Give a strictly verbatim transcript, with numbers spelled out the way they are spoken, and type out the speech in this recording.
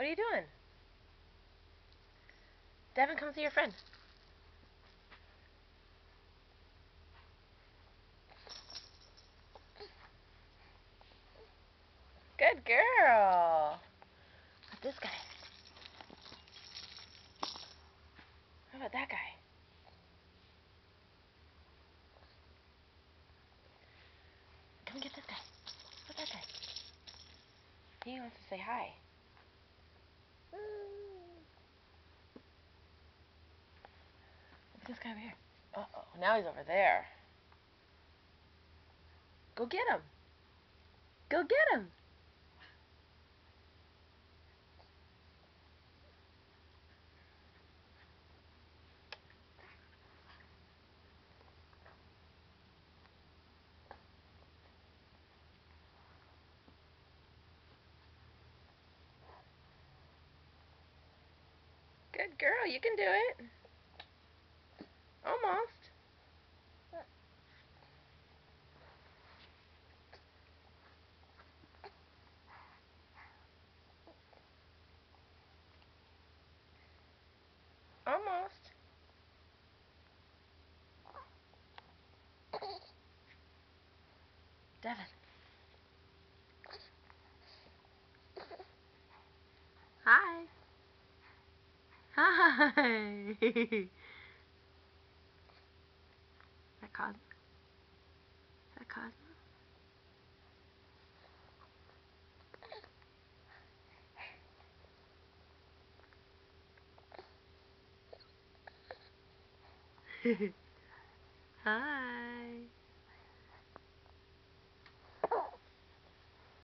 are you doing? Devin, come see your friend. Good girl. What's this guy? How about that guy? Come get this guy. What's that guy? He wants to say hi. What's this guy over here? Uh-oh, now he's over there. Go get him. Go get him. Good girl, you can do it. Almost. Almost. Devin. Hi. Hi. Is that Cosmo? Is that Cosmo? Hi.